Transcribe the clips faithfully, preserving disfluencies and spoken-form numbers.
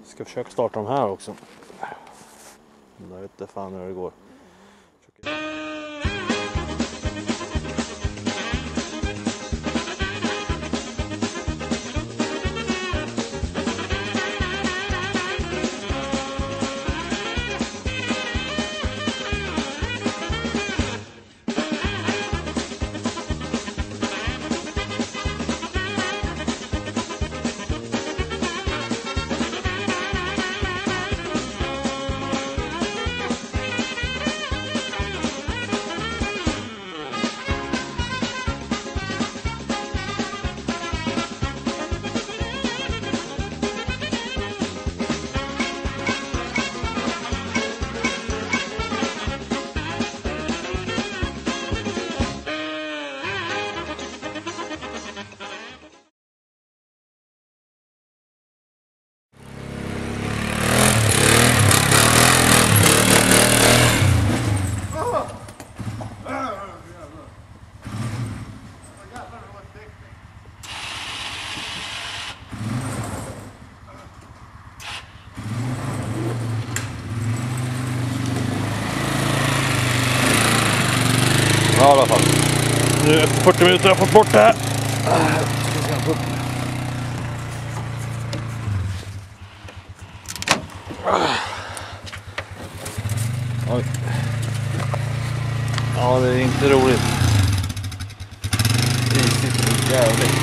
Ska försöka starta de här också. Jag vet inte fan hur det går. Ja, i alla fall. Nu efter fyrtio minuter har jag fått bort det här. Oj. Ja, det är inte roligt. Risigt jävligt.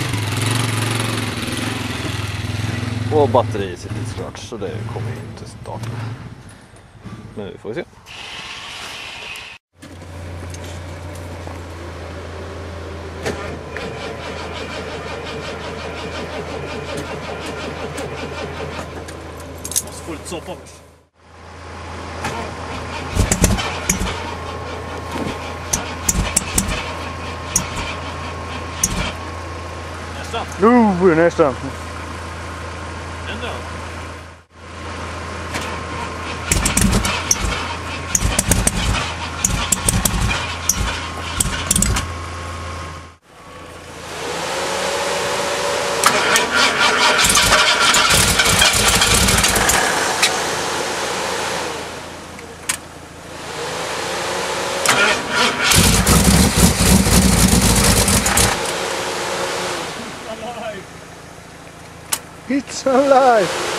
Och batteriet sitter såklart, så det kommer ju inte starta. Men vi får se. Måste få lite soppa först. Nästan. Nu, nästan. Ändå. It's alive!